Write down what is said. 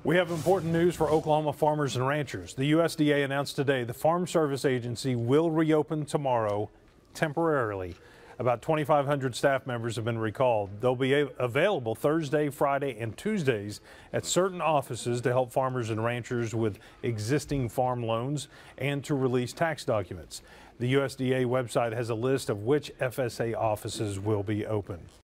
We have important news for Oklahoma farmers and ranchers. The USDA announced today the Farm Service Agency will reopen tomorrow temporarily. About 2,500 staff members have been recalled. They'll be available Thursday, Friday, and Tuesdays at certain offices to help farmers and ranchers with existing farm loans and to release tax documents. The USDA website has a list of which FSA offices will be open.